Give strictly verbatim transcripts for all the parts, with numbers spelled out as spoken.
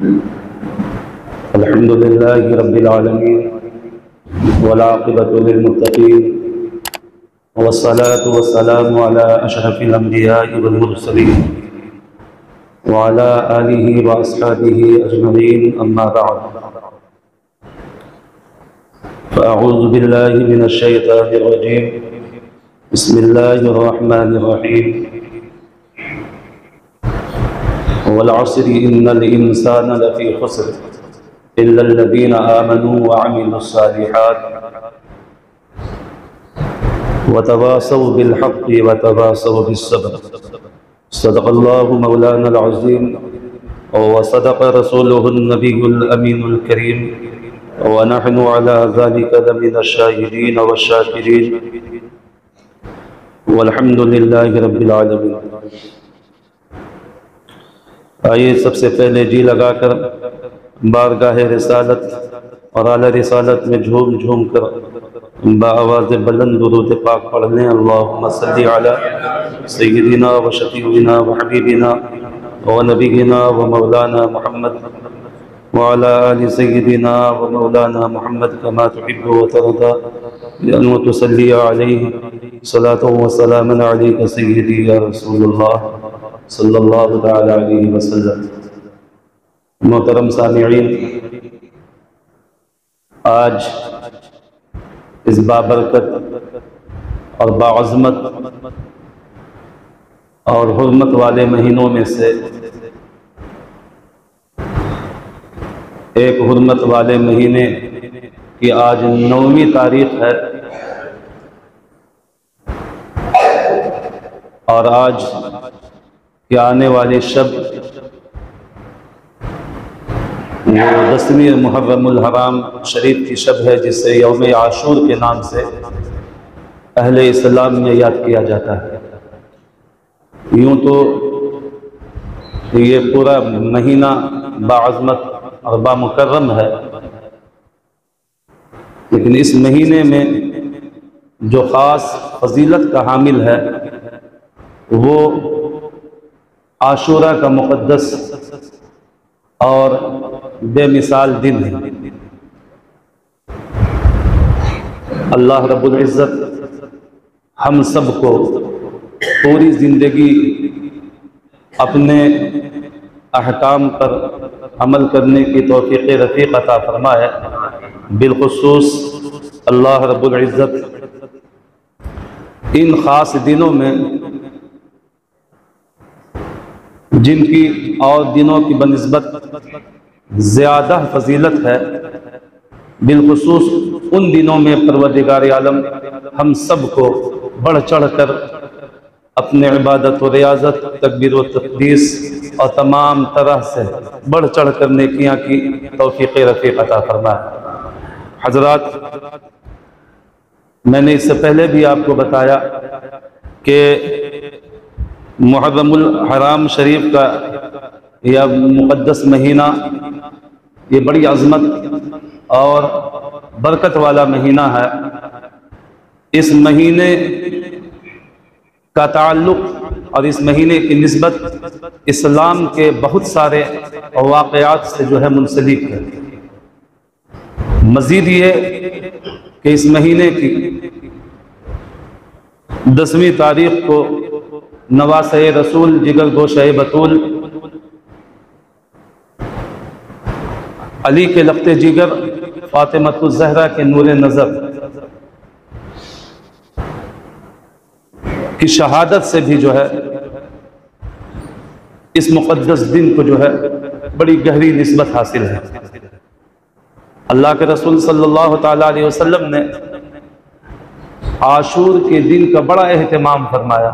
अल्हम्दुलिल्लाहि रब्बिल आलमीन वल्आक़िबतु लिल्मुत्तक़ीन वस्सलातु वस्सलामु अला अशरफिल अंबियाइ वल मुरसलीन व अला आलिहि व अस्हाबिहि अजमईन अम्मा बअद फ़अऊज़ु बिल्लाहि मिनश शैतानिर रजीम बिस्मिल्लाहिर रहमानिर रहीम वल अस्रि इन्नल इंसाना लफ़ी ख़ुस्र इल्लल्लज़ीना आमनू व अमिलुस्सालिहात व तवासौ बिल हक़्क़ि व तवासौ बिस्सब्र। सदक़ल्लाहु मौलानल अज़ीम व सदक़ रसूलुहुन नबियुल अमीनुल करीम व नहनु अला ज़ालिका लमिनश शाहिदीन व शाकिरीन वल्हम्दुलिल्लाहि रब्बिल आलमीन। आइए सबसे पहले जी लगाकर बारगाह रिसालत और आला रिसालत में झूम झूम कर बाआवाज़ बुलंद दुरूद पाक पढ़ लें। अल्लाहुम्मा सल्लि अला सय्यिदिना व शफ़ीइना व हबीबिना व नबीना व मौलाना मुहम्मद व अला आलि सय्यिदिना व मौलाना मुहम्मद कमा तुहिब्बु व तर्दा व तुसल्ली अलैहि सलातु व सलामन अलैका सय्यिदी या रसूलल्लाह सल्लल्लाहु तआला अलैहि वसल्लम। मोहतरम सामिईन, आज इस बाबरकत और बाअज़मत और हुर्मत वाले महीनों में से एक हुर्मत वाले महीने की आज नौवीं तारीख है और आज के आने वाली शब वो दसवीं मुहर्रमुल हराम शरीफ की शब है, जिसे यौम आशूर के नाम से अहले इस्लाम में याद किया जाता है। यूँ तो ये पूरा महीना बाअज़मत और बामुकर्रम है, लेकिन इस महीने में जो ख़ास फजीलत का हामिल है वो आशूरा का मुक़द्दस और बेमिसाल दिन है। अल्लाह रब्बुल इज़्ज़त हम सब को पूरी ज़िंदगी अपने अहकाम पर अमल करने की तौफ़ीक़ रफ़ीक़ अता फ़रमाए। बिलख़ुसूस अल्लाह रब्बुल इज़्ज़त इन ख़ास दिनों में जिनकी और दिनों की बनिस्बत ज़्यादा फजीलत है, बिलखुसूस उन दिनों में परवरदिगार आलम हम सब को बढ़ चढ़ कर अपने इबादत व रियाजत, तकबीर व तक़दीस और तमाम तरह से बढ़ चढ़ कर नेकियां की तौफ़ीक़ रफ़ीक़ अता फरमाए। हज़रात, मैंने इससे पहले भी आपको बताया कि मुहर्रमुल हराम शरीफ का यह मुक़द्दस महीना ये बड़ी अज़मत और बरकत वाला महीना है। इस महीने का ताल्लुक़ और इस महीने की निस्बत इस्लाम के बहुत सारे वाक़यात से जो है मुंसलिक है। मज़ीद ये कि इस महीने की दसवीं तारीख़ को नवासे रसूल जिगर गोशे बतूल अली के लख्ते जिगर फातिमतुज़ ज़हरा के नूर नज़र की शहादत से भी जो है इस मुक़द्दस दिन को जो है बड़ी गहरी निस्बत हासिल है। अल्लाह के रसूल सल्लल्लाहु तआला अलैहि वसल्लम ने आशूर के दिन का बड़ा एहतमाम फरमाया।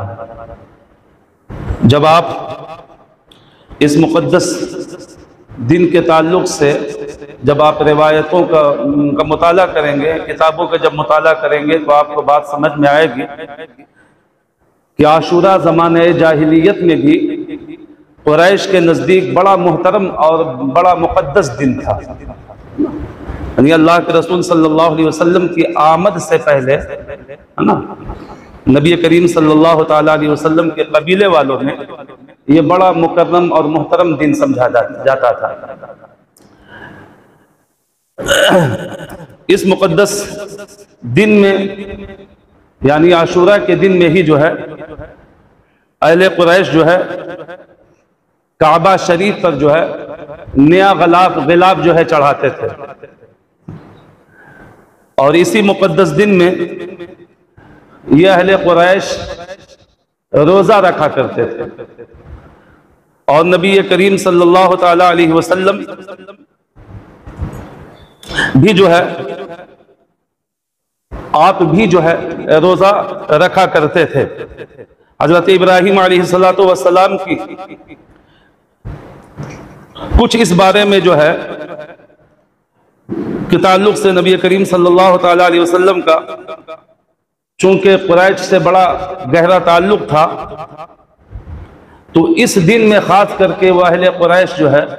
जब आप इस मुक़द्दस दिन के ताल्लुक़ से जब आप रिवायतों का, का मुताला करेंगे, किताबों का जब मुताला करेंगे तो आपको बात समझ में आएगी कि आशूरा ज़माने जाहिलियत में भी कुरैश के नज़दीक बड़ा मुहतरम और बड़ा मुक़द्दस दिन था। यानी अल्लाह के रसूल सल्लल्लाहु अलैहि वसल्लम की आमद से पहले, है ना, नबी करीम सल्लल्लाहु ताला अलैहि वसल्लम के कबीले वालों में ये बड़ा मुकर्रम और मुहतरम दिन समझा जाता था। इस मुक़द्दस दिन में यानी आशूरा के दिन में ही जो है अहले कुरैश जो है काबा शरीफ पर जो है नया गलाब गिलाब जो है चढ़ाते थे। और इसी मुक़द्दस दिन में ये अहले कुरैश रोज़ा रखा करते थे। और नबी करीम सल्लल्लाहु ताला अलैहि वसल्लम भी जो है आप भी जो है रोज़ा रखा करते थे। हज़रत इब्राहीम अलैहिस्सलातु वस्सलाम की कुछ इस बारे में जो है के ताल्लुक से नबी करीम सल्लल्लाहु ताला अलैहि वसल्लम का चूंकि कुरैश से बड़ा गहरा ताल्लुक था, तो इस दिन में खास करके वह अहले कुरैश जो है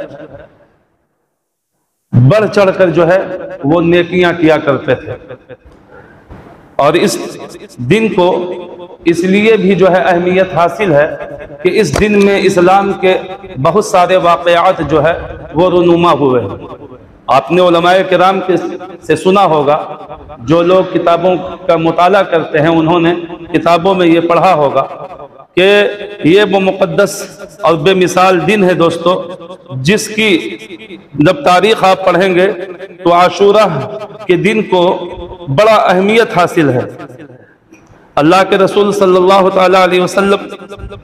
बढ़ चढ़कर जो है वो नेकियां किया करते थे। और इस दिन को इसलिए भी जो है अहमियत हासिल है कि इस दिन में इस्लाम के बहुत सारे वाक़यात जो है वो रुनुमा हुए हैं। आपने उलमाए किराम के से सुना होगा, जो लोग किताबों का मुताला करते हैं उन्होंने किताबों में ये पढ़ा होगा कि ये वो मुक़द्दस और बेमिसाल दिन है दोस्तों, जिसकी जब तारीख़ आप पढ़ेंगे तो आशूरा के दिन को बड़ा अहमियत हासिल है। अल्लाह के रसूल सल्लल्लाहु ताला अलैहि वसल्लम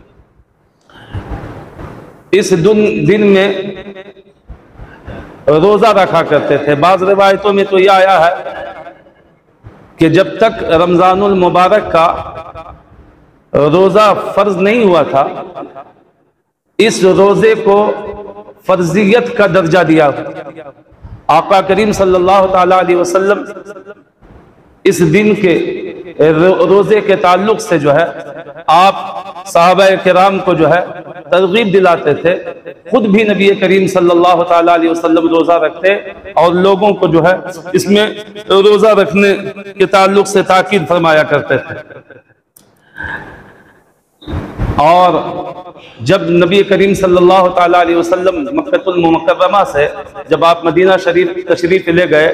इस दिन में रोज़ा रखा करते थे। बाज़ रिवायतों में तो यह आया है कि जब तक रमज़ानुल मुबारक का रोज़ा फ़र्ज नहीं हुआ था, इस रोज़े को फ़र्जियत का दर्जा दिया। आका करीम सल्लल्लाहु ताला अलैहि वसल्लम इस दिन के रोज़े के ताल्लुक से जो है आप सहाबाए किराम को जो है तरगीब दिलाते थे। खुद भी नबी करीम सल्लल्लाहु ताला अलैहि वसल्लम रोज़ा रखते और लोगों को जो है इसमें रोज़ा रखने के ताल्लुक से ताकीद फरमाया करते थे। और जब नबी करीम सल्लल्लाहु ताला अलैहि वसल्लम मक्कतुल मुकर्रमा से जब आप मदीना शरीफ तशरीफ ले गए,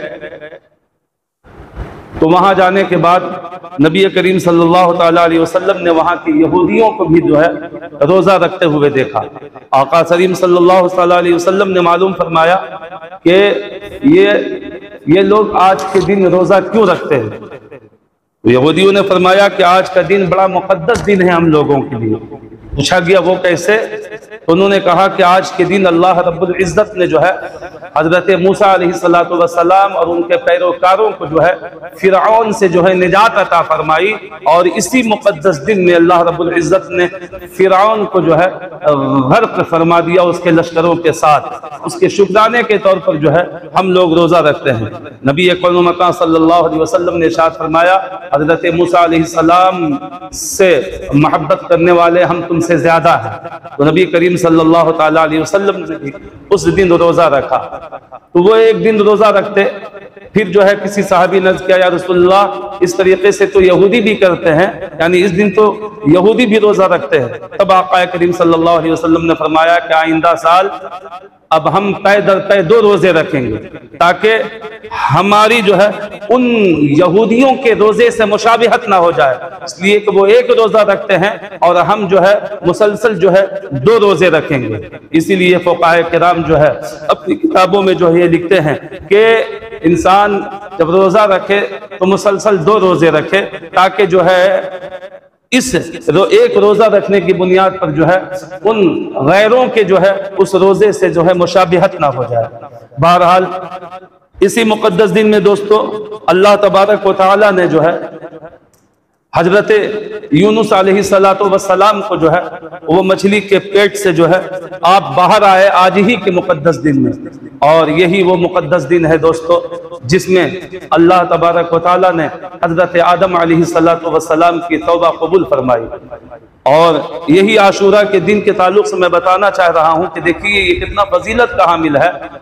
तो वहां जाने के बाद नबी करीम सल्लल्लाहु ताला अलैहि वसल्लम ने वहां के यहूदियों को भी जो है रोज़ा रखते हुए देखा। आका करीम सल्लल्लाहु ताला अलैहि वसल्लम ने मालूम फरमाया कि ये ये लोग आज के दिन रोज़ा क्यों रखते हैं। तो यहूदियों ने फरमाया कि आज का दिन बड़ा मुक़द्दस दिन है हम लोगों के लिए। पूछा गया वो कैसे, तो उन्होंने कहा कि आज के दिन अल्लाह रब्बुल इज़्ज़त ने जो है हज़रत मूसा अलैहिस्सलातु वस्सलाम और उनके पैरोकारों को जो है फिरऔन से जो है निजात अता फरमाई। और इसी मुक़द्दस दिन में अल्लाह रब्बुल इज़्ज़त ने फिरऔन को जो है गर्क फरमा दिया उसके लश्करों के साथ। उसके शुक्राने के तौर पर जो है हम लोग रोज़ा रखते हैं। नबी अक़रम सल्लल्लाहु अलैहि वसल्लम ने इरशाद फरमाया, हज़रत मूसा अलैहिस्सलाम से मोहब्बत करने वाले हम तुमसे ज्यादा है। तो नबी करीम सल्लल्लाहु ताला अलैहि वसल्लम ने भी उस दिन रोजा रखा। तो वो एक दिन रोजा रखते, फिर जो है किसी साहबी ने किया, या रसूलल्लाह इस तरीके से तो यहूदी भी करते हैं, यानी इस दिन तो यहूदी भी रोजा रखते हैं। तब आका करीम सल्लल्लाहु अलैहि वसल्लम ने फरमाया कि आइंदा साल अब हम तय दर तय दो रोजे रखेंगे, ताकि हमारी जो है उन यहूदियों के रोजे से मुशाबिहत ना हो जाए, इसलिए कि वो एक रोजा रखते हैं और हम जो है मुसलसल जो है दो रोजे रखेंगे। इसीलिए फुक़हा किराम जो है अपनी किताबों में जो है ये लिखते हैं कि इंसान जब रोजा रखे तो मुसलसल दो रोजे रखे, ताकि जो है इस रो, एक रोजा रखने की बुनियाद पर जो है उन गैरों के जो है उस रोजे से जो है मुशाबिहत ना हो जाए। बहरहाल इसी मुक़द्दस दिन में दोस्तों अल्लाह तबारक व तआला ने जो है हजरत यूनुस अलैहिस्सलातु वस्सलाम को जो है वो मछली के पेट से जो है आप बाहर आए आज ही के मुक़द्दस दिन में। और यही वो मुक़द्दस दिन है दोस्तों जिसमें अल्लाह तबारक व तआला ने हजरत आदम अलैहिस्सलातु वस्सलाम की तौबा कबूल फरमाई। और यही आशूरा के दिन के ताल्लुक से मैं बताना चाह रहा हूँ कि देखिए ये कितना फजीलत का हामिल है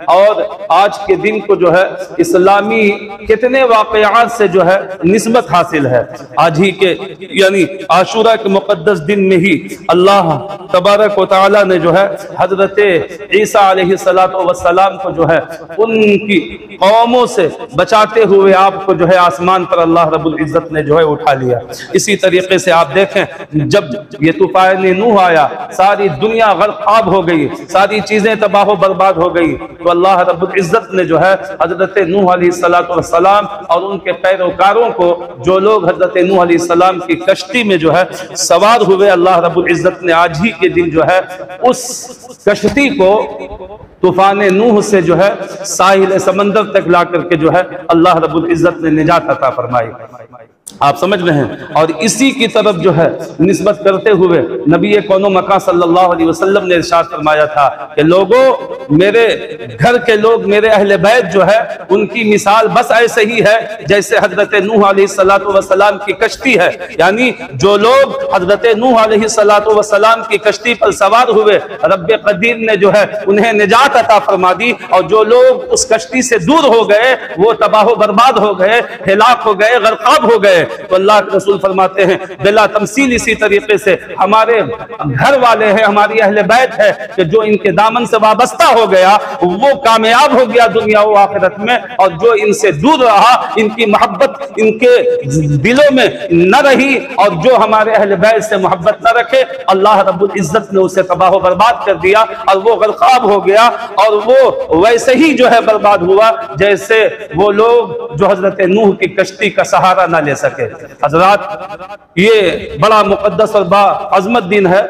और आज के दिन को जो है इस्लामी कितने वाक़यात से जो है निस्बत हासिल है। आज ही के यानी आशूरा के मुक़द्दस दिन में ही अल्लाह तबारक व तआला ने जो है हजरत ईसा अलैहिस्सलातु वस्सलाम को जो है उनकी कौमों से बचाते हुए आपको जो है आसमान पर अल्लाह रब्बुल इज्जत ने जो है उठा लिया। इसी तरीके से आप देखें जब ये तूफान नूह आया, सारी दुनिया गर्क़ाब हो गई, सारी चीजें तबाह बर्बाद हो गई, तो अल्लाह रब्बुल इज्जत ने जो है हजरत नूह अलैहिस्सलातु वस्सलाम और उनके पैरोकारों को, जो लोग हजरत नूह अलैहिस्सलाम की कश्ती में जो है सवार हुए, अल्लाह रब्बुल इज्जत ने आज ही के दिन जो है उस कश्ती को तूफान नूह से जो है साहिल समंदर तक ला करके जो है अल्लाह रब्बुल इज्जत ने निजात अता फरमाई। आप समझ रहे हैं। और इसी की तरफ जो है निस्बत करते हुए नबी कौनो मका सल्लल्लाहु अलैहि वसल्लम ने इरशाद फरमाया था कि लोगों, मेरे घर के लोग, मेरे अहले बैत जो है उनकी मिसाल बस ऐसे ही है जैसे हजरत नूह अलैहिस्सलातु वस्सलाम की कश्ती है। यानी जो लोग हजरत नूह अलैहिस्सलातु वस्सलाम की कश्ती पर सवार हुए, रब्बे कदीर ने जो है उन्हें निजात अता फरमा दी, और जो लोग उस कश्ती से दूर हो गए वो तबाह बर्बाद हो गए, हिलाक हो गए, गर्क़ाब हो गए। तो अल्लाह के रसूल फरमाते हैं बिला तमसील इसी तरीके से हमारे घर वाले हैं, हमारी अहले बैत है कि जो इनके दामन से वाबस्ता हो गया वो कामयाब हो गया दुनिया व आखिरत में, और जो इनसे दूर रहा, इनकी मोहब्बत इनके दिलों में न रही, और जो हमारे अहले बैत से मोहब्बत न रखे, अल्लाह रब्बुल इज्जत ने उसे तबाह बर्बाद कर दिया और वो गर्क़ाब हो गया, और वो वैसे ही जो है बर्बाद हुआ जैसे वो लोग जो हजरत नूह की कश्ती का सहारा न ले सके। हजरात, ये बड़ा मुक़द्दस और बा अज़मत दिन है।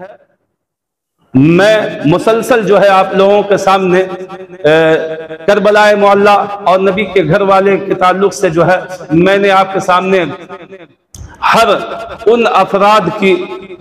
मैं मुसलसल जो है आप लोगों के सामने करबलाए मुअल्ला और नबी के घर वाले के ताल्लुक से जो है मैंने आपके सामने हर उन अफराद की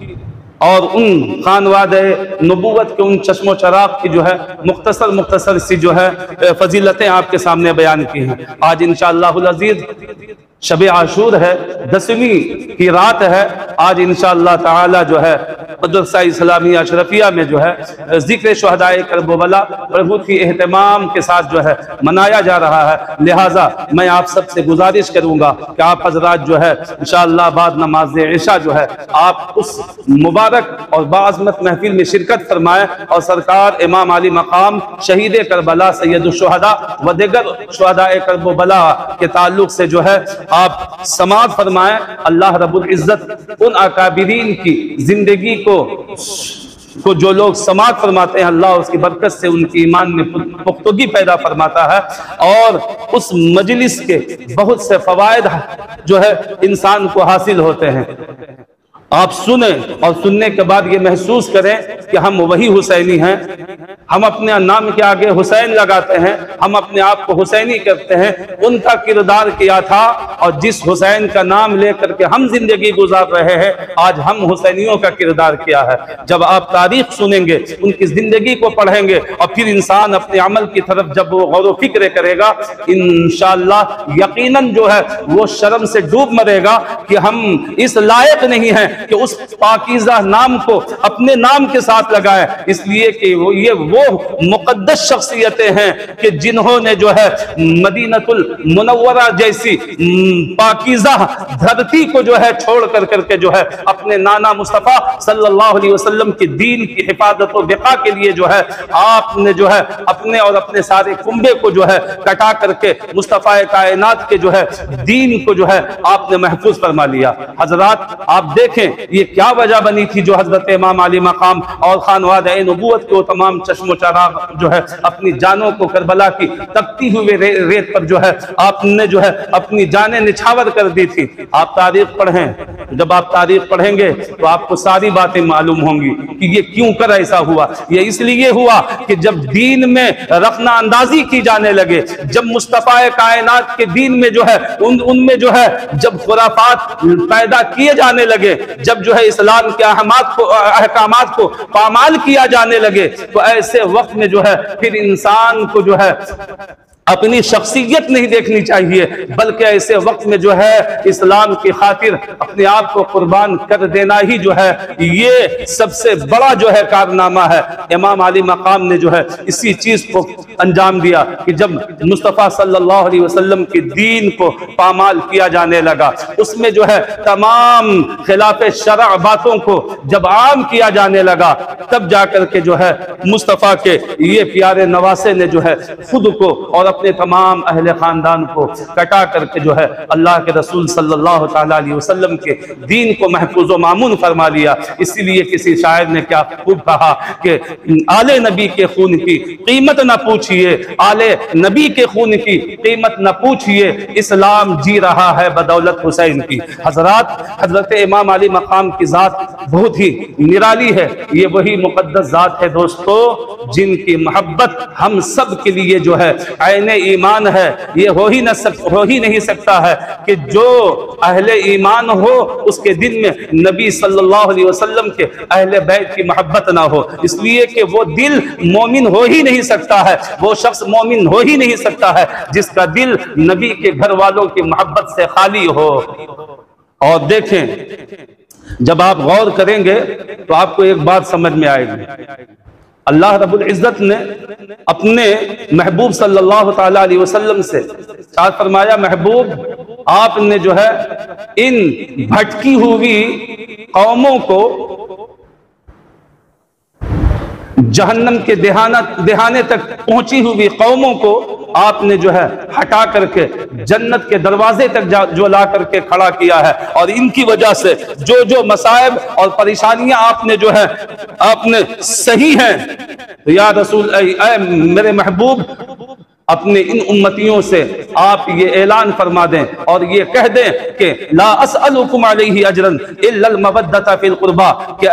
और उन खानवादे नबूवत के उन चश्मो चराग की जो है मुख्तसर मुख्तसर सी जो है फजीलतें आपके सामने बयान की हैं। आज इंशाअल्लाहुल अज़ीज़ शब आशूर है, दसवीं की रात है। आज इंशाअल्लाह ताला जो है मदरसा इस्लामिया अशरफिया में जो है जिक्र शुहदाए करबला बहुत ही एहतमाम के साथ जो है मनाया जा रहा है। लिहाजा मैं आप सबसे गुजारिश करूंगा कि आप हजरात जो है इंशाअल्लाह बाद नमाज इशा जो है आप उस मुबारक और बाज़मत महफिल में शिरकत फरमाएं, और सरकार इमाम अली मकाम शहीद करबला सैयदुश शुहदा व दिगर शुहदाए करबला के ताल्लुक से जो है आप समाअत फरमाएं। अल्लाह रब्बुल इज्जत उन अकाबिरीन की जिंदगी को को जो लोग समाअत फरमाते हैं, अल्लाह उसकी बरकत से उनकी ईमान में पुख्तगी पैदा फरमाता है, और उस मजलिस के बहुत से फवायद जो है इंसान को हासिल होते हैं। आप सुने और सुनने के बाद ये महसूस करें कि हम वही हुसैनी हैं, हम अपने नाम के आगे हुसैन लगाते हैं, हम अपने आप को हुसैनी करते हैं। उनका किरदार किया था, और जिस हुसैन का नाम लेकर के हम जिंदगी गुजार रहे हैं, आज हम हुसैनियों का किरदार किया है। जब आप तारीख सुनेंगे, उनकी जिंदगी को पढ़ेंगे, और फिर इंसान अपने अमल की तरफ जब वो गौर फिक्र करेगा, इंशाअल्लाह यकीनन जो है वो शर्म से डूब मरेगा कि हम इस लायक नहीं हैं कि उस पाकीज़ा नाम को अपने नाम के साथ लगाएं, इसलिए कि वो ये वो मुकद्दस शख्सियतें हैं कि जिन्होंने जो है मदीनतुल मुनव्वरा जैसी पाकीज़ा धरती को जो है छोड़ कर करके जो है अपने नाना मुस्तफ़ा सल्लल्लाहु अलैहि वसल्लम के दीन की हिफाजत और बिका के लिए जो है आपने जो है अपने और अपने सारे कुंबे को जो है कटा करके मुस्तफ़ा कायनात के जो है दीन को जो है आपने महफूज फरमा लिया। हजरात, आप देखें ये क्या वजह बनी थी जो हजरत इमाम अली मकाम और खानवादे नबूवत के तमाम चश्मो चराग जो है अपनी जानों को करबला की तपती हुए रे, रेत पर जो है आपने जो है अपनी जानें निछावर कर दी थी। आप तारीख पढ़ें, जब आप तारीख पढ़ेंगे तो आपको सारी बातें मालूम होंगी कि ये क्यों कर ऐसा हुआ। ये इसलिए हुआ कि जब दीन में रखना अंदाजी की जाने लगे, जब मुस्तफ़ा कायनात के दीन में जो है उन उनमें जो है जब खुराफात पैदा किए जाने लगे, जब जो है इस्लाम के अहमात को अहकामात को पामाल किया जाने लगे, तो ऐसे वक्त में जो है फिर इंसान को जो है अपनी शख्सियत नहीं देखनी चाहिए, बल्कि ऐसे वक्त में जो है इस्लाम की खातिर अपने आप को कुर्बान कर देना ही जो है ये सबसे बड़ा जो है कारनामा है। इमाम अली मकाम ने जो है इसी चीज को अंजाम दिया कि जब मुस्तफ़ा सल्लल्लाहु अलैहि वसल्लम के दीन को पामाल किया जाने लगा, उसमें जो है तमाम खिलाफ शरअ बातों को जब आम किया जाने लगा, तब जाकर के जो है मुस्तफ़ा के ये प्यारे नवासे ने जो है खुद को और अपने तमाम अहले खानदान को कटा करके जो है अल्लाह के रसूल सल्लल्लाहु ताला अलैहि वसल्लम के दीन को महफूज व मामून फरमा लिया। इसीलिए किसी शायर ने क्या खूब कहा कि आले नबी के खून की कीमत न पूछिए, आले नबी के खून की कीमत न पूछिए, इस्लाम जी रहा है बदौलत हुसैन की। हजरात, हजरत इमाम अली मकाम की जात बहुत ही निराली है। ये वही मुकद्दस जात है दोस्तों जिनकी मोहब्बत हम सब के लिए जो है आईने ईमान है। ये हो ही न सक, हो ही नहीं सकता है कि जो अहले ईमान हो उसके दिन में नबी सल्लल्लाहु अलैहि वसल्लम के अहले बैत की मोहब्बत ना हो, इसलिए कि वो दिल मोमिन हो ही नहीं सकता है, वो शख्स मोमिन हो ही नहीं सकता है जिसका दिल नबी के घर वालों की मोहब्बत से खाली हो। और देखें, जब आप गौर करेंगे तो आपको एक बात समझ में आएगी। अल्लाह रब्बुल इज्जत ने अपने महबूब सल्लल्लाहु ताला अलैहि वसल्लम से साथ फरमाया, महबूब आपने जो है इन भटकी हुई कौमों को जहन्नम के देहाना देहाने तक पहुंची हुई कौमों को आपने जो है हटा करके जन्नत के दरवाजे तक जो ला करके खड़ा किया है, और इनकी वजह से जो जो मसाइब और परेशानियां आपने जो है आपने सही हैं, तो या रसूल ऐ, ऐ मेरे महबूब अपने इन उम्मतियों से आप ये ऐलान फरमा दें और ये कह दें कि ला असअलुकुम अलैहि अजरन इल्लल मवद्दता फिल कुर्बा, कि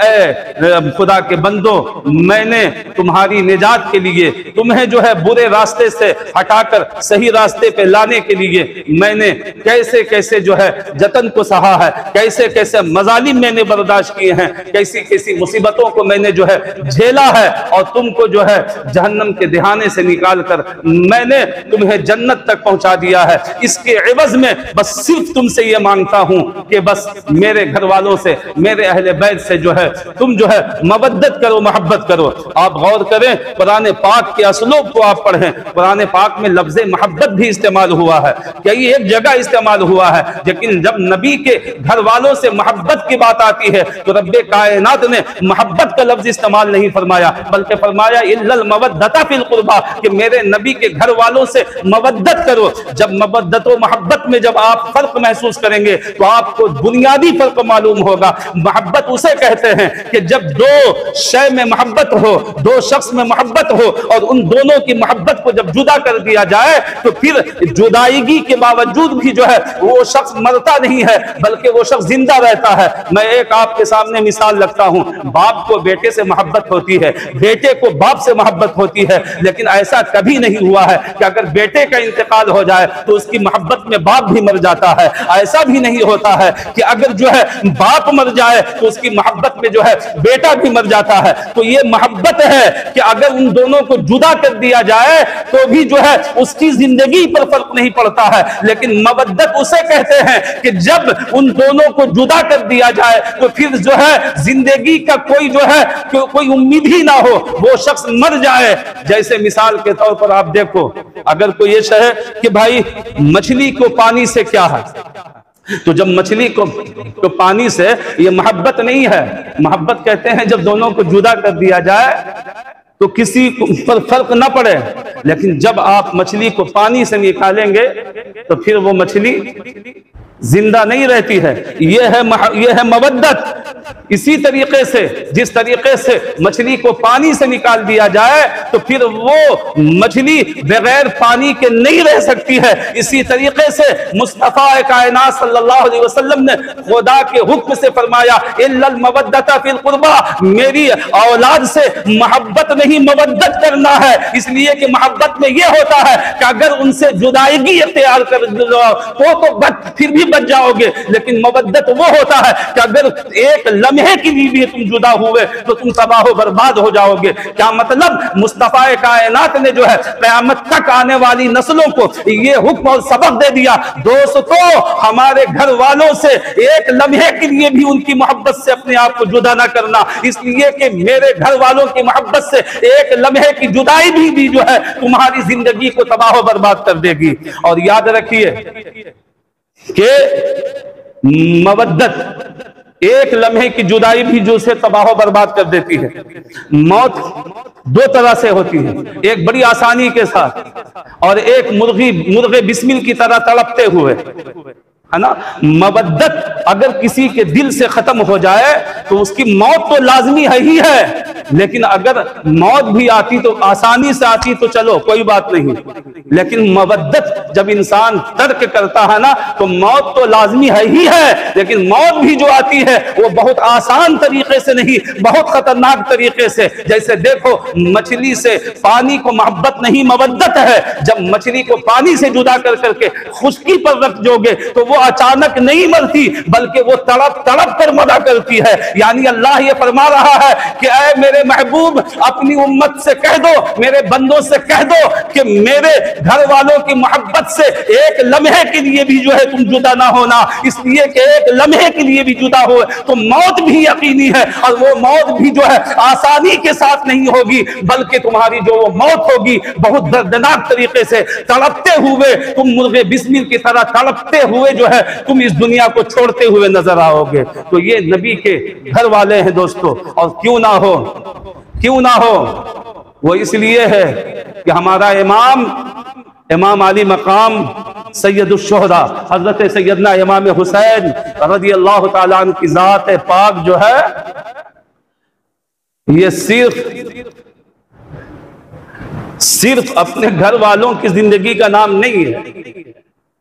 ऐ खुदा के बंदो, मैंने तुम्हारी निजात के लिए तुम्हें जो है बुरे रास्ते से हटाकर सही रास्ते पे लाने के लिए मैंने कैसे कैसे जो है जतन को सहा है, कैसे कैसे मजालिम मैंने बर्दाश्त किए हैं, कैसी कैसी मुसीबतों को मैंने जो है झेला है, और तुमको जो है जहन्नम के दिहाने से निकाल कर मैंने तुम्हें जन्नत तक पहुंचा दिया है। इसके एवज में बस सिर्फ तुमसे ये मांगता हूं कि बस मेरे घर वालों से, मेरे अहले बैत से जो है तुम जो है मवद्दत करो, मोहब्बत करो। आप गौर करें, कुरान पाक के असलूब को आप पढ़ें, कुरान पाक में लफ्ज़ मोहब्बत भी इस्तेमाल हुआ है, कई एक जगह इस्तेमाल हुआ है, लेकिन जब नबी के घर वालों से मोहब्बत की बात आती है तो रब्बे कायनात ने मोहब्बत का लफ्ज इस्तेमाल नहीं फरमाया, बल्कि फरमाया इल्लल मवद्दता फिल कुर्बा, कि मेरे नबी के घर वालों से मवद्दत करो। जब मवद्दत और मोहब्बत में जब आप फर्क महसूस करेंगे तो आपको बुनियादी फर्क मालूम होगा। मोहब्बत उसे कहते हैं कि जब दो शय में मोहब्बत हो, दो शख्स में मोहब्बत हो, और उन दोनों की मोहब्बत को जब जुदा कर दिया जाए तो फिर जुदाईगी के बावजूद भी जो है वो शख्स मरता नहीं है, बल्कि वो शख्स जिंदा रहता है। मैं एक आपके सामने मिसाल रखता हूं, बाप को बेटे से मोहब्बत होती है, बेटे को बाप से मोहब्बत होती है, लेकिन ऐसा कभी नहीं हुआ है कि अगर बेटे का इंतकाल हो जाए तो उसकी मोहब्बत में बाप भी मर जाता है। ऐसा भी नहीं होता है कि अगर जो है बाप मर जाए तो उसकी मोहब्बत में जो है बेटा भी मर जाता है। तो ये मोहब्बत है कि अगर उन दोनों को जुदा कर दिया जाए तो भी जो है उसकी जिंदगी पर फर्क नहीं पड़ता है, लेकिन मवद्दत उसे कहते हैं कि जब उन दोनों को जुदा कर दिया जाए तो फिर जो है जिंदगी का कोई जो है को, कोई उम्मीद ही ना हो, वो शख्स मर जाए। जैसे मिसाल के तौर पर आप देखो, अगर कोई ये कहे कि भाई मछली को पानी से क्या है, तो जब मछली को तो पानी से ये मोहब्बत नहीं है। मोहब्बत कहते हैं जब दोनों को जुदा कर दिया जाए तो किसी पर फर्क ना पड़े, लेकिन जब आप मछली को पानी से निकालेंगे तो फिर वो मछली जिंदा नहीं रहती है। यह है यह है मवद्दत। इसी तरीके से जिस तरीके से मछली को पानी से निकाल दिया जाए तो फिर वो मछली बगैर पानी के नहीं रह सकती है, इसी तरीके से मुस्तफा कायनात सल्लल्लाहु अलैहि वसल्लम ने खुदा के हुक्म से फरमाया इल्लल मवद्दता फिल कुर्बा, मेरी औलाद से मोहब्बत नहीं मवद्दत करना है। इसलिए कि मोहब्बत में यह होता है कि अगर उनसे जुदाईगी इख्तियार कर लो तो, तो फिर भी बच जाओगे। लेकिन मवद्दत वो होता है कि अगर एक लम्हे के लिए भी तुम जुदा हुए तो तुम तबाह बर्बाद हो जाओगे। क्या मतलब? मुस्तफा कायनात ने जो है क़यामत तक आने वाली नस्लों को ये हुक्म और सबक दे दिया, दोस्तों हमारे घर वालों से एक लम्हे के लिए भी उनकी मोहब्बत से अपने आप को जुदा ना करना, इसलिए कि मेरे घर वालों की मोहब्बत से एक लम्हे की जुदाई भी, भी जो है तुम्हारी जिंदगी को तबाह बर्बाद कर देगी। और याद रखिए कि मवद्दत एक लम्हे की जुदाई भी जो उसे तबाह बर्बाद कर देती है। मौत दो तरह से होती है, एक बड़ी आसानी के साथ और एक मुर्गी मुर्गे बिस्मिल की तरह तड़पते हुए, है ना। मवद्दत अगर किसी के दिल से खत्म हो जाए तो उसकी मौत तो लाजमी है ही है, लेकिन अगर मौत भी आती तो आसानी से आती तो चलो कोई बात नहीं, लेकिन मवद्दत जब इंसान तर्क करता है ना तो मौत तो लाजमी है ही है, लेकिन मौत भी जो आती है वो बहुत आसान तरीके से नहीं, बहुत खतरनाक तरीके से। जैसे देखो मछली से पानी को मोहब्बत नहीं मवद्दत है, जब मछली को पानी से जुदा कर करके खुश्की पर रख दोगे तो वो अचानक नहीं मरती, बल्कि वो तड़प तड़प कर मरा करती है। यानी अल्लाह ये फरमा रहा है कि ऐ मेरे महबूब अपनी उम्मत से कह दो, मेरे बंदों से कह दो कि मेरे घर वालों की मोहब्बत से एक लम्हे के लिए भी जो है तुम जुदा ना होना, इसलिए कि एक लम्हे के लिए भी जुदा हो तो मौत भी यकीनी है, और वो मौत भी जो है आसानी के साथ नहीं होगी, बल्कि तुम्हारी जो वो मौत होगी बहुत दर्दनाक तरीके से तड़पते हुए, तुम मुर्गे बिस्मिल की तरह तड़पते हुए जो है तुम इस दुनिया को छोड़ते हुए नजर आओगे। तो ये नबी के घर वाले हैं दोस्तों, और क्यों ना हो, क्यों ना हो, वो इसलिए है कि हमारा इमाम इमाम आली मकाम सैयदुश शुहदा हजरत सैयदना इमाम हुसैन रज़ी अल्लाह ताला अन्हु की जात पाक जो है ये सिर्फ सिर्फ अपने घर वालों की जिंदगी का नाम नहीं है,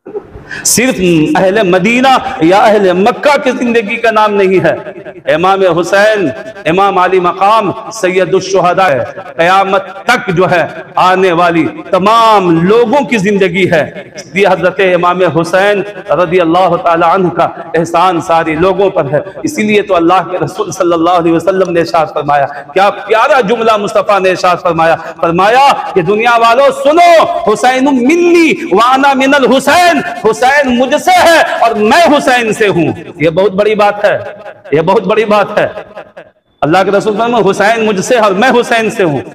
सिर्फ अहले मदीना या अहले मक्का की जिंदगी का नाम नहीं है। इमाम हुसैन इमाम आली मकाम सैयदुश शुहदा है, क़यामत तक जो है आने वाली तमाम लोगों की जिंदगी है। ये हजरत इमाम हुसैन रज़ी अल्लाह ताला अन्हु का एहसान सारे लोगों पर है। इसीलिए तो अल्लाह के रसूल सल्लल्लाहु अलैहि वसल्लम ने इरशाद फरमाया, क्या प्यारा जुमला मुस्तफ़ा ने इरशाद फरमाया, फरमाया कि दुनिया वालों सुनो, हुसैन मिन्नी व अना मिनल हुसैन, हुसैन मुझसे है और मैं हुसैन से हूं। यह बहुत बड़ी बात है, यह बहुत बड़ी बात है। अल्लाह के रसूल फरमाते हैं हुसैन मुझसे और मैं हुसैन से हूं,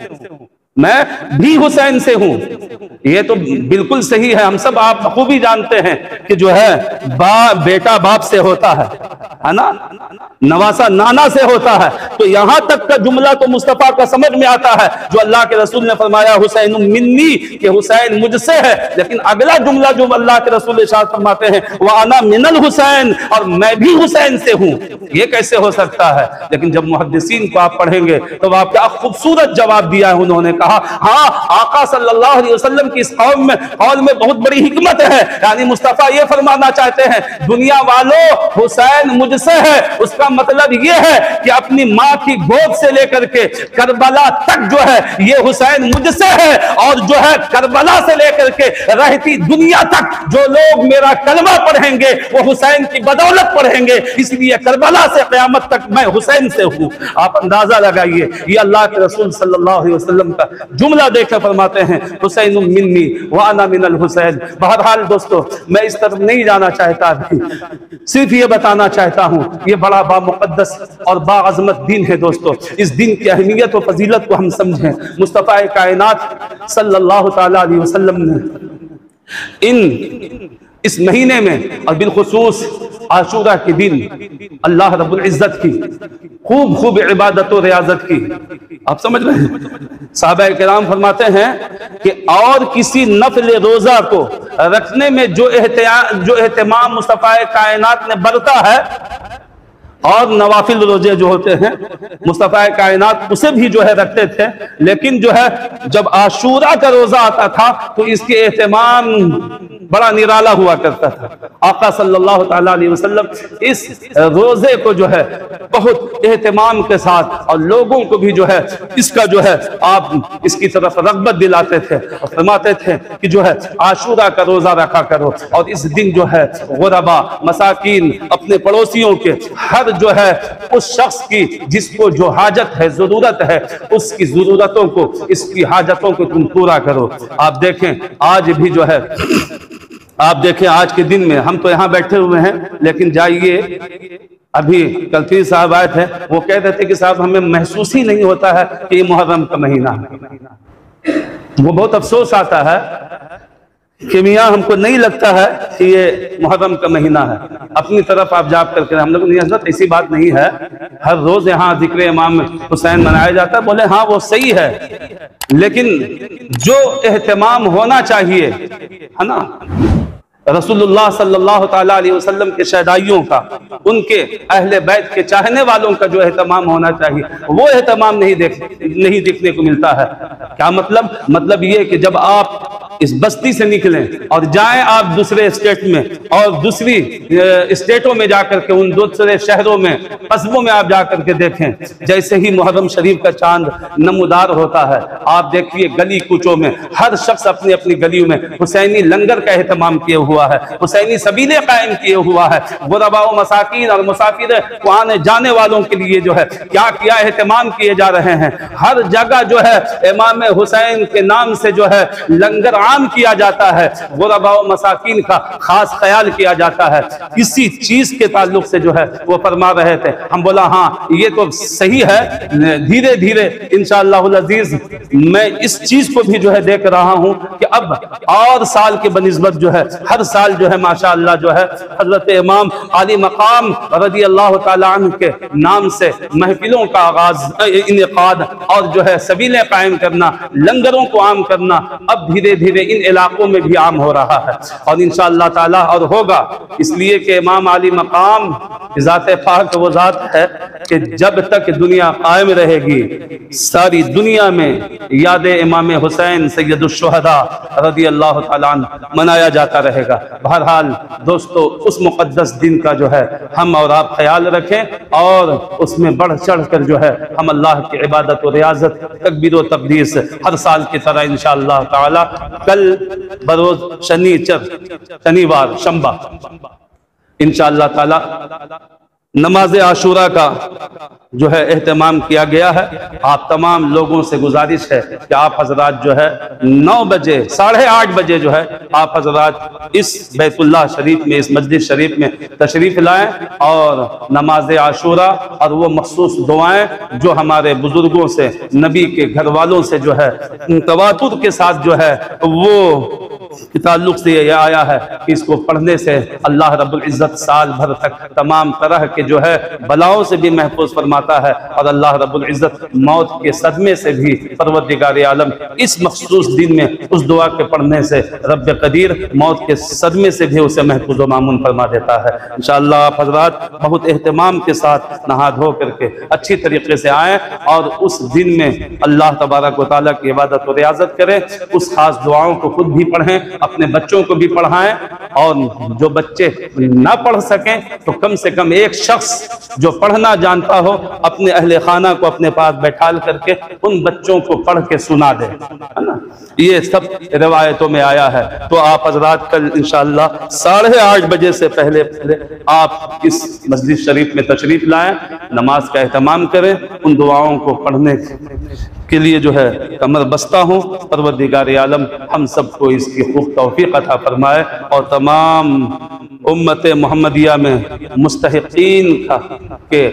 मैं भी हुसैन से हूं। ये तो बिल्कुल सही है, हम सब आप बखूबी जानते हैं कि जो है बा बेटा बाप से होता है, है ना, नवासा नाना से होता है। तो यहां तक का जुमला तो मुस्तफा का समझ में आता है जो अल्लाह के रसूल ने फरमाया हुसैन मिन्नी, कि हुसैन मुझसे है। लेकिन अगला जुमला जो अल्लाह के रसूल इरशाद फरमाते हैं वह आना मिनल हुसैन, और मैं भी हुसैन से हूं। ये कैसे हो सकता है? लेकिन जब मुहद्दिसीन को आप पढ़ेंगे तो आप क्या खूबसूरत जवाब दिया है। उन्होंने कहा हाँ, आका सल्लल्लाहु अलैहि वसल्लम की इस कौल में कौल में बहुत बड़ी हिकमत है। यानी मुस्तफा ये फरमाना चाहते हैं दुनिया वालों हुसैन मुझसे है, उसका मतलब ये है कि अपनी माँ की गोद से लेकर के करबला तक जो है ये हुसैन मुझसे है, और जो है करबला से लेकर के रहती दुनिया तक जो लोग मेरा कलमा पढ़ेंगे वो हुसैन की बदौलत पढ़ेंगे, इसलिए करबला से क़यामत तक मैं हुसैन से हूँ। आप अंदाजा लगाइए, ये अल्लाह के रसूल सल्लल्लाहु अलैहि वसल्लम का जुमला देखकर फरमाते हैं हुसैन मिन्नी व अना मिनल हुसैन। बहरहाल दोस्तों मैं इस तरफ नहीं जाना चाहता अभी, सिर्फ ये बताना चाहता हूँ ये बड़ा बामुक़द्दस और बाअज़मत दिन है दोस्तों। इस दिन की अहमियत और फजीलत को हम समझें। मुस्तफ़ा कायनात सल्लल्लाहु ताला अलैहि वसल्लम ने इन इस महीने में और बिलखुसूस आशूरा के दिन अल्लाह रब्बुल इज्जत की खूब खूब इबादत और रियाजत की। आप समझ रहे हैं? साहबा किराम फरमाते हैं कि और किसी नफल रोजा को रखने में जो एहतिया जो एहतमाम मुस्तफ़ा कायनात ने बरता है और नवाफिल रोजे जो होते हैं मुस्तफा कायनात उसे भी जो है रखते थे, लेकिन जो है जब आशूरा का रोजा आता था तो इसके एहतमाम बड़ा निराला हुआ करता था। आका सल्लल्लाहु तआला अलैहि वसल्लम इस रोजे को जो है बहुत एहतमाम के साथ और लोगों को भी जो है इसका जो है आप इसकी तरफ रग़बत दिलाते थे और फरमाते थे कि जो है आशूरा का रोजा रखा करो, और इस दिन जो है गुरबा मसाकीन अपने पड़ोसियों के हर जो है उस शख्स की जिसको जो हाजत है जरूरत है उसकी जरूरतों को इसकी हाजतों को तुम पूरा करो। आप देखें आज भी जो है आप देखें आज के दिन में हम तो यहाँ बैठे हुए हैं, लेकिन जाइए अभी कल पीर साहब आए थे, वो कह रहे थे कि साहब हमें महसूस ही नहीं होता है कि ये मुहर्रम का महीना है। वो बहुत अफसोस आता है कि मियाँ हमको नहीं लगता है कि ये मुहर्रम का महीना है। अपनी तरफ आप जाप करके हम लोग नहीं, हज़रत ऐसी बात नहीं है, हर रोज यहाँ जिक्र इमाम हुसैन मनाया जाता है। बोले हाँ वो सही है, लेकिन जो एहतमाम होना चाहिए है ना रसूलुल्लाह सल्लल्लाहु ताला अलैहि वसल्लम के शहदाइयों का, उनके अहले बैत के चाहने वालों का जो एहतमाम होना चाहिए वो एहतमाम नहीं देख नहीं देखने को मिलता है। क्या मतलब? मतलब ये कि जब आप इस बस्ती से निकलें और जाएं आप दूसरे स्टेट में और दूसरी स्टेटों में जाकर के उन दूसरे शहरों में कस्बों में आप जाकर के देखें, जैसे ही मुहर्रम शरीफ का चांद नमूदार होता है आप देखिए गली कूचों में हर शख्स अपनी अपनी गलियों में हुसैनी लंगर का एहतमाम किए हुआ है, हुसैनी सबीले कायम किए हुआ है। गुरबा मसाकीन और मुसाफिर को आने जाने वालों के लिए जो है क्या क्या एहतमाम किए जा रहे हैं। हर जगह जो है इमाम हुसैन के नाम से जो है लंगर आम किया जाता है, गुरबा मसाकीन का खास ख्याल किया जाता है। इसी चीज के ताल्लुक से जो है वो फरमा रहे थे। हम बोला हाँ ये तो सही है, धीरे धीरे इंशाअल्लाह अजीज मैं इस चीज को भी जो है देख रहा हूं कि अब और साल के बनिस्बत जो है हर साल जो है माशाअल्लाह जो है हजरत इमाम आली मकाम रज़ी अल्लाह ताला अन्हु के नाम से महफिलों का आगाज इनेकाद और जो है सबीले कायम करना, लंगरों को आम करना अब धीरे धीरे इन इलाकों में भी आम हो रहा है और इंशाअल्लाह ताला और होगा। इसलिए कि इमाम आली मकाम ज़ात पाक वो ज़ात है कि जब तक दुनिया कायम रहेगी सारी दुनिया में याद इमाम हुसैन सैयदुश शुहदा रज़ी अल्लाह ताला अन्हु मनाया जाता रहेगा। बहरहाल दोस्तों उस मुक़द्दस दिन का जो है हम और आप ख्याल रखें और उसमें बढ़ चढ़ कर जो है हम अल्लाह की इबादत और रियाजत तकबीर और तक़दीस हर साल की तरह इंशाअल्लाह ताला कल बरोज शनिचर शनिवार शंबा इंशाअल्लाह ताला नमाज आशूरा का जो है एहतमाम किया गया है। आप तमाम लोगों से गुजारिश है कि आप हजरात जो है नौ बजे साढ़े आठ बजे जो है आप हजरात इस बैतुल्लाह शरीफ में इस मस्जिद शरीफ में तशरीफ लाएं और नमाज आशूरा और वो मखसूस दुआएं जो हमारे बुजुर्गों से नबी के घर वालों से जो है तवातुर के साथ जो है वो के ताल्लुक से यह आया है कि इसको पढ़ने से अल्लाह रब्बुल इज्जत साल भर तक तमाम तरह के जो है बलाओं से भी महफूज फरमाता है और अल्लाह रब्बुल इज्जत मौत के सदमे से भी परवरदिगार आलम इस मखसूस दिन में उस दुआ के पढ़ने से रब्ब कदीर मौत के सदमे से भी उसे महफूज व मामून फरमा देता है। इंशाअल्लाह आप हज़रात बहुत एहतमाम के साथ नहा धो करके अच्छी तरीके से आएँ और उस दिन में अल्लाह तबारक व तआला की इबादत और रियाजत करें। उस खास दुआओं को खुद भी पढ़ें, अपने बच्चों को भी पढ़ाएं और जो बच्चे ना पढ़ सकें तो कम से कम एक शख्स जो पढ़ना जानता हो अपने अहले खाना को अपने पास बैठाल करके उन बच्चों को पढ़ के सुना दे, है ना। ये सब रिवायतों में आया है। तो आप हजरात कल इंशाअल्लाह साढ़े आठ बजे से पहले पहले आप इस मस्जिद शरीफ में तशरीफ लाएं, नमाज का एहतमाम करें, उन दुआओं को पढ़ने के लिए जो है कमर बस्ता हूँ। परवरदिगार आलम हम सबको इसकी खूब तौफीक अता फरमाए और तमाम उम्मत मोहम्मदिया में मुस्तहिकीन का के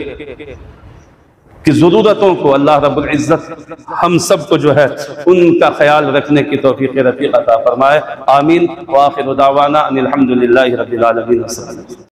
की ज़रूरतों को अल्लाह रब्बुल इज़्ज़त हम सबको जो है उनका ख्याल रखने की तौफीक रफ़ीक अता फरमाए। आमीन। व आखिरु दावाना अनिल हम्दुलिल्लाहि रब्बिल आलमीन।